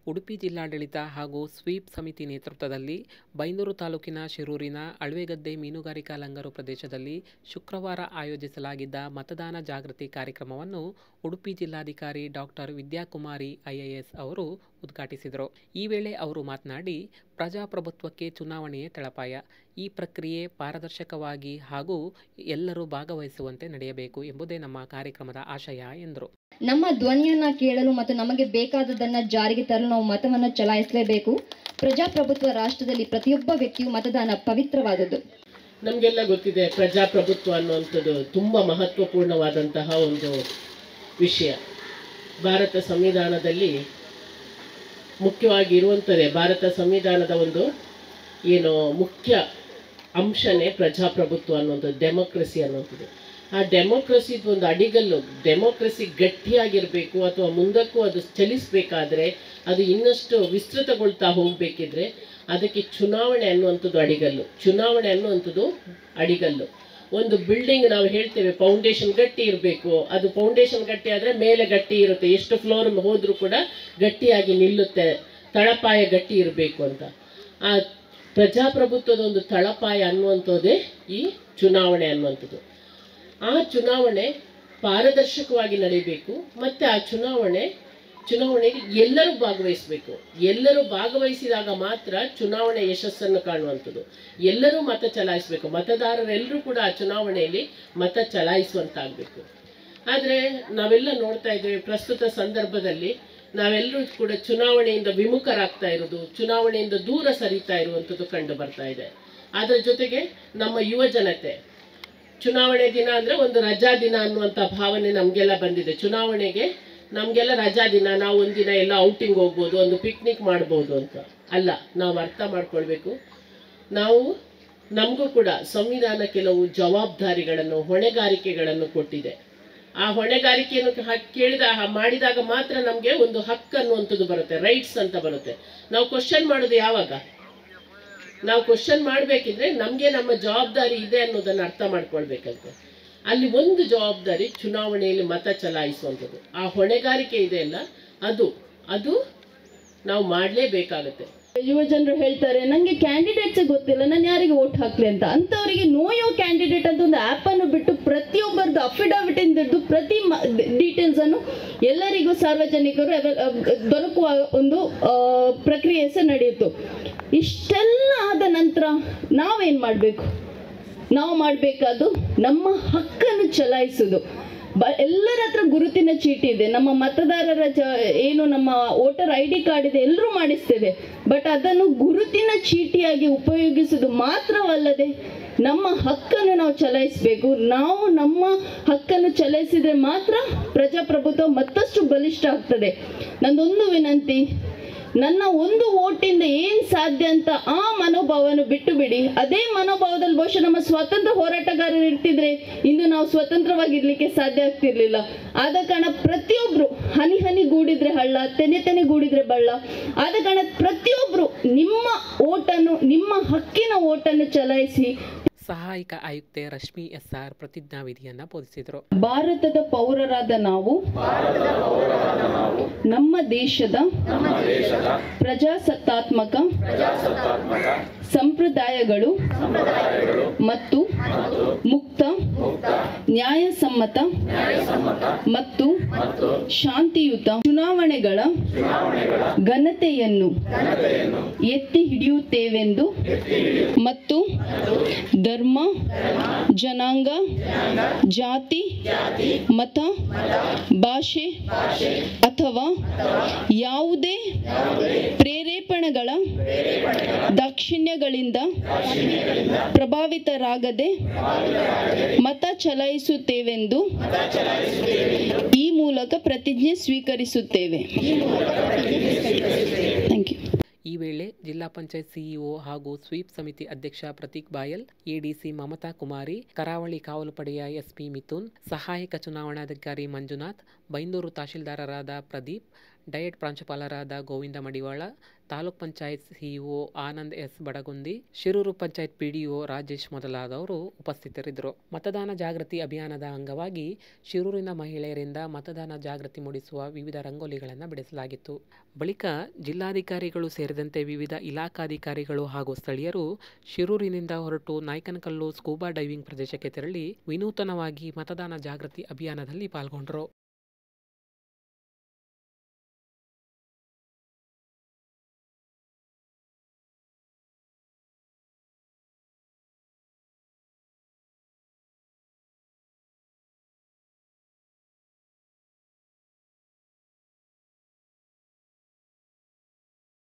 ಉಡುಪಿ ಜಿಲ್ಲಾಡಳಿತ ಹಾಗೂ ಸ್ವೀಪ್ ಸಮಿತಿ ನೇತೃತ್ವದಲ್ಲಿ ಬೈಂದೂರು ತಾಲೂಕಿನ ಶಿರೂರಿನ ಅಳ್ವೆಗದ್ದೆ ಮೀನುಗಾರಿಕಾ ಲಂಗರು ಪ್ರದೇಶದಲ್ಲಿ ಶುಕ್ರವಾರ ಆಯೋಜಿಸಲಾಗಿದ್ದ ಮತದಾನ ಜಾಗೃತಿ ಕಾರ್ಯಕ್ರಮವನ್ನು ಉಡುಪಿ ಜಿಲ್ಲಾಧಿಕಾರಿ ಡಾಕ್ಟರ್ ವಿದ್ಯಾಕುಮಾರಿ ಐಎಎಸ್ ಅವರು ಉದ್ಘಾಟಿಸಿದರು. ಈ ವೇಳೆ ಅವರು ಮಾತನಾಡಿ, ಪ್ರಜಾಪ್ರಭುತ್ವಕ್ಕೆ ಚುನಾವಣೆಯೇ ತಳಪಾಯ. ಈ ಪ್ರಕ್ರಿಯೆ ಪಾರದರ್ಶಕವಾಗಿ ಹಾಗೂ ಎಲ್ಲರೂ ಭಾಗವಹಿಸುವಂತೆ ನಡೆಯಬೇಕು ಎಂಬುದೇ ನಮ್ಮ ಕಾರ್ಯಕ್ರಮದ ಆಶಯ ಎಂದರು. ನಮ್ಮ ಧ್ವನಿಯನ್ನ ಕೇಳಲು ಮತ್ತು ನಮಗೆ ಬೇಕಾದದನ್ನ ಜಾರಿಗೆ ತರಲು ನಾವು ಮತವನ್ನು ಚಲಾಯಿಸಲೇಬೇಕು. ಪ್ರಜಾಪ್ರಭುತ್ವ ರಾಷ್ಟ್ರದಲ್ಲಿ ಪ್ರತಿಯೊಬ್ಬ ವ್ಯಕ್ತಿಯು ಮತದಾನ ಪವಿತ್ರವಾದದ್ದು. ನಮಗೆಲ್ಲ ಗೊತ್ತಿದೆ, ಪ್ರಜಾಪ್ರಭುತ್ವ ಅನ್ನುವಂಥದ್ದು ತುಂಬ ಮಹತ್ವಪೂರ್ಣವಾದಂತಹ ಒಂದು ವಿಷಯ. ಭಾರತ ಸಂವಿಧಾನದಲ್ಲಿ ಮುಖ್ಯವಾಗಿ ಇರುವಂಥದ್ದೇ, ಭಾರತ ಸಂವಿಧಾನದ ಒಂದು ಮುಖ್ಯ ಅಂಶನೇ ಪ್ರಜಾಪ್ರಭುತ್ವ ಅನ್ನೋದು, ಡೆಮೋಕ್ರಸಿ ಅನ್ನೋಂಥದ್ದು. ಆ ಡೆಮೋಕ್ರಸಿದು ಒಂದು ಅಡಿಗಲ್ಲು, ಡೆಮೋಕ್ರಸಿ ಗಟ್ಟಿಯಾಗಿರಬೇಕು ಅಥವಾ ಮುಂದಕ್ಕೂ ಅದು ಚಲಿಸಬೇಕಾದ್ರೆ, ಅದು ಇನ್ನಷ್ಟು ವಿಸ್ತೃತಗೊಳ್ತಾ ಹೋಗಬೇಕಿದ್ರೆ ಅದಕ್ಕೆ ಚುನಾವಣೆ ಅನ್ನುವಂಥದ್ದು ಅಡಿಗಲ್ಲು. ಚುನಾವಣೆ ಅನ್ನುವಂಥದ್ದು ಅಡಿಗಲ್ಲು. ಒಂದು ಬಿಲ್ಡಿಂಗ್ ನಾವು ಹೇಳ್ತೇವೆ ಫೌಂಡೇಶನ್ ಗಟ್ಟಿ ಇರಬೇಕು, ಅದು ಫೌಂಡೇಶನ್ ಗಟ್ಟಿ ಆದರೆ ಮೇಲೆ ಗಟ್ಟಿ ಇರುತ್ತೆ, ಎಷ್ಟು ಫ್ಲೋರ್ ಹೋದರೂ ಕೂಡ ಗಟ್ಟಿಯಾಗಿ ನಿಲ್ಲುತ್ತೆ, ತಳಪಾಯ ಗಟ್ಟಿ ಇರಬೇಕು ಅಂತ. ಆ ಪ್ರಜಾಪ್ರಭುತ್ವದ ಒಂದು ತಳಪಾಯ ಅನ್ನುವಂಥದ್ದೇ ಈ ಚುನಾವಣೆ ಅನ್ನುವಂಥದ್ದು. ಆ ಚುನಾವಣೆ ಪಾರದರ್ಶಕವಾಗಿ ನಡೀಬೇಕು ಮತ್ತು ಆ ಚುನಾವಣೆಗೆ ಎಲ್ಲರೂ ಭಾಗವಹಿಸಬೇಕು. ಎಲ್ಲರೂ ಭಾಗವಹಿಸಿದಾಗ ಮಾತ್ರ ಚುನಾವಣೆ ಯಶಸ್ಸನ್ನು ಕಾಣುವಂಥದ್ದು. ಎಲ್ಲರೂ ಮತ ಚಲಾಯಿಸಬೇಕು, ಮತದಾರರೆಲ್ಲರೂ ಕೂಡ ಆ ಚುನಾವಣೆಯಲ್ಲಿ ಮತ ಚಲಾಯಿಸುವಂತಾಗಬೇಕು. ಆದರೆ ನಾವೆಲ್ಲ ನೋಡ್ತಾ ಇದ್ದೇವೆ, ಪ್ರಸ್ತುತ ಸಂದರ್ಭದಲ್ಲಿ ನಾವೆಲ್ಲರೂ ಕೂಡ ಚುನಾವಣೆಯಿಂದ ವಿಮುಖರಾಗ್ತಾ ಇರೋದು, ಚುನಾವಣೆಯಿಂದ ದೂರ ಸರಿತಾ ಇರುವಂಥದ್ದು ಕಂಡು ಬರ್ತಾ ಇದೆ. ಅದರ ಜೊತೆಗೆ ನಮ್ಮ ಯುವ ಜನತೆ ಚುನಾವಣೆ ದಿನ ಅಂದರೆ ಒಂದು ರಜಾ ದಿನ ಅನ್ನುವಂಥ ಭಾವನೆ ನಮಗೆಲ್ಲ ಬಂದಿದೆ. ಚುನಾವಣೆಗೆ ನಮಗೆಲ್ಲ ರಜಾ ದಿನ, ನಾವು ಒಂದಿನ ಎಲ್ಲ ಔಟಿಂಗ್ ಹೋಗ್ಬೋದು, ಒಂದು ಪಿಕ್ನಿಕ್ ಮಾಡ್ಬೋದು ಅಂತ ಅಲ್ಲ. ನಾವು ಅರ್ಥ ಮಾಡ್ಕೊಳ್ಬೇಕು, ನಮಗೂ ಕೂಡ ಸಂವಿಧಾನ ಕೆಲವು ಜವಾಬ್ದಾರಿಗಳನ್ನು, ಹೊಣೆಗಾರಿಕೆಗಳನ್ನು ಕೊಟ್ಟಿದೆ. ಆ ಹೊಣೆಗಾರಿಕೆಯನ್ನು ಮಾಡಿದಾಗ ಮಾತ್ರ ನಮಗೆ ಒಂದು ಹಕ್ಕು ಅನ್ನುವಂಥದ್ದು ಬರುತ್ತೆ, ರೈಟ್ಸ್ ಅಂತ ಬರುತ್ತೆ. ನಾವು ಕ್ವಶನ್ ಮಾಡೋದು ಯಾವಾಗ? ನಾವು ಕ್ವಶನ್ ಮಾಡಬೇಕಿದ್ರೆ ನಮಗೆ ನಮ್ಮ ಜವಾಬ್ದಾರಿ ಇದೆ ಅನ್ನೋದನ್ನು ಅರ್ಥ ಮಾಡ್ಕೊಳ್ಬೇಕಂತೆ. ಅಲ್ಲಿ ಒಂದು ಜವಾಬ್ದಾರಿ ಚುನಾವಣೆಯಲ್ಲಿ ಮತ ಚಲಾಯಿಸುವಂಥದ್ದು. ಆ ಹೊಣೆಗಾರಿಕೆ ಇದೆಯಲ್ಲ, ಅದು ನಾವು ಮಾಡಲೇಬೇಕಾಗತ್ತೆ. ಯುವ ಜನರು ಹೇಳ್ತಾರೆ, ನನಗೆ ಕ್ಯಾಂಡಿಡೇಟ್ಸ್ ಗೊತ್ತಿಲ್ಲ, ನಾನು ಯಾರಿಗೆ ವೋಟ್ ಹಾಕ್ಲಿ ಅಂತ. ಅಂಥವರಿಗೆ ನೋ ಯೋರ್ ಕ್ಯಾಂಡಿಡೇಟ್ ಅಂತ ಒಂದು ಆ್ಯಪನ್ನು ಬಿಟ್ಟು ಪ್ರತಿಯೊಬ್ಬರದ್ದು ಅಫಿಡವಿಟ್ ಇಂದಿದ್ದು ಪ್ರತಿ ಡೀಟೇಲ್ಸನ್ನು ಎಲ್ಲರಿಗೂ ಸಾರ್ವಜನಿಕರು ದೊರಕುವ ಒಂದು ಪ್ರಕ್ರಿಯೆ ಸಹ ನಡೆಯಿತು. ಇಷ್ಟೆಲ್ಲ ಆದ ನಂತರ ನಾವೇನು ಮಾಡಬೇಕು? ನಾವು ಮಾಡಬೇಕಾದ್ದು ನಮ್ಮ ಹಕ್ಕನ್ನು ಚಲಾಯಿಸೋದು. ಎಲ್ಲರ ಹತ್ರ ಗುರುತಿನ ಚೀಟಿ ಇದೆ, ನಮ್ಮ ಮತದಾರರ ಏನು ನಮ್ಮ ವೋಟರ್ ID ಕಾರ್ಡ್ ಇದೆ, ಎಲ್ಲರೂ ಮಾಡಿಸ್ತೇವೆ. ಬಟ್ ಅದನ್ನು ಗುರುತಿನ ಚೀಟಿಯಾಗಿ ಉಪಯೋಗಿಸೋದು ಮಾತ್ರವಲ್ಲದೆ ನಮ್ಮ ಹಕ್ಕನ್ನು ನಾವು ಚಲಾಯಿಸಬೇಕು. ನಾವು ನಮ್ಮ ಹಕ್ಕನ್ನು ಚಲಾಯಿಸಿದರೆ ಮಾತ್ರ ಪ್ರಜಾಪ್ರಭುತ್ವ ಮತ್ತಷ್ಟು ಬಲಿಷ್ಠ ಆಗ್ತದೆ. ನಂದೊಂದು ವಿನಂತಿ, ನನ್ನ ಒಂದು ವೋಟಿಂದ ಏನು ಸಾಧ್ಯ ಅಂತ ಆ ಮನೋಭಾವವನ್ನು ಬಿಟ್ಟು ಬಿಡಿ. ಅದೇ ಮನೋಭಾವದಲ್ಲಿ ಬಹುಶಃ ನಮ್ಮ ಸ್ವಾತಂತ್ರ್ಯ ಹೋರಾಟಗಾರರು ಇರ್ತಿದ್ರೆ ಇಂದು ನಾವು ಸ್ವತಂತ್ರವಾಗಿರ್ಲಿಕ್ಕೆ ಸಾಧ್ಯ ಆಗ್ತಿರ್ಲಿಲ್ಲ. ಆದ ಕಾರಣ ಪ್ರತಿಯೊಬ್ಬರು ಹನಿ ಹನಿ ಗೂಡಿದ್ರೆ ಹಳ್ಳ, ತೆನೆ ತೆನೆ ಗೂಡಿದ್ರೆ ಬಳ್ಳ. ಆದ ಕಾರಣ ಪ್ರತಿಯೊಬ್ಬರು ನಿಮ್ಮ ಓಟನ್ನು, ನಿಮ್ಮ ಹಕ್ಕಿನ ಓಟನ್ನು ಚಲಾಯಿಸಿ. ಸಹಾಯಕ ಆಯುಕ್ತೆ ರಶ್ಮಿ SR ಪ್ರತಿಜ್ಞಾ ವಿಧಿಯನ್ನು ಬೋಧಿಸಿದರು. ಭಾರತದ ಪೌರರಾದ ನಾವು ನಮ್ಮ ದೇಶದ ಪ್ರಜಾಸತ್ತಾತ್ಮಕ ಸಂಪ್ರದಾಯಗಳು ಮತ್ತು ಮುಕ್ತ, ನ್ಯಾಯಸಮ್ಮತ ಮತ್ತು ಶಾಂತಿಯುತ ಚುನಾವಣೆಗಳ ಘನತೆಯನ್ನು ಎತ್ತಿ ಹಿಡಿಯುತ್ತೇವೆಂದು ಮತ್ತು ಧರ್ಮ, ಜನಾಂಗ, ಜಾತಿ, ಮತ, ಭಾಷೆ ಅಥವಾ ಯಾವುದೇ ಪ್ರೇರೇಪಣೆಗಳ ದಾಕ್ಷಿಣ್ಯಗಳಿಂದ ಪ್ರಭಾವಿತರಾಗದೆ ಮತ ಚಲಾಯಿಸುತ್ತೇವೆಂದು ಈ ಮೂಲಕ ಪ್ರತಿಜ್ಞೆ ಸ್ವೀಕರಿಸುತ್ತೇವೆ. Thank you. ಈ ವೇಳೆ ಜಿಲ್ಲಾ ಪಂಚಾಯತ್ CEO ಹಾಗೂ ಸ್ವೀಪ್ ಸಮಿತಿ ಅಧ್ಯಕ್ಷ ಪ್ರತೀಕ್ ಬಾಯಲ್, ADC ಮಮತಾ ಕುಮಾರಿ, ಕರಾವಳಿ ಕಾವಲು ಪಡೆಯ SP ಮಿಥುನ್, ಸಹಾಯಕ ಚುನಾವಣಾಧಿಕಾರಿ ಮಂಜುನಾಥ್, ಬೈಂದೂರು ತಹಶೀಲ್ದಾರರಾದ ಪ್ರದೀಪ್, ಡಯಟ್ ಪ್ರಾಂಶುಪಾಲರಾದ Govinda Madivala, taluk panchayat CEO Anand S Badagundi, Shiroor panchayat PDO Rajesh ಮೊದಲಾದವರು ಉಪಸ್ಥಿತರಿದ್ದರು. ಮತದಾನ ಜಾಗೃತಿ ಅಭಿಯಾನದ ಅಂಗವಾಗಿ ಶಿರೂರಿನ ಮಹಿಳೆಯರಿಂದ ಮತದಾನ ಜಾಗೃತಿ ಮೂಡಿಸುವ ವಿವಿಧ ರಂಗೋಲಿಗಳನ್ನು ಬಿಡಿಸಲಾಗಿತ್ತು. ಬಳಿಕ ಜಿಲ್ಲಾಧಿಕಾರಿಗಳು ಸೇರಿದಂತೆ ವಿವಿಧ ಇಲಾಖಾಧಿಕಾರಿಗಳು ಹಾಗೂ ಸ್ಥಳೀಯರು ಶಿರೂರಿನಿಂದ ಹೊರಟು ನಾಯ್ಕನಕಲ್ಲು ಸ್ಕೂಬಾ ಡೈವಿಂಗ್ ಪ್ರದೇಶಕ್ಕೆ ತೆರಳಿ ವಿನೂತನವಾಗಿ ಮತದಾನ ಜಾಗೃತಿ ಅಭಿಯಾನದಲ್ಲಿ ಪಾಲ್ಗೊಂಡರು.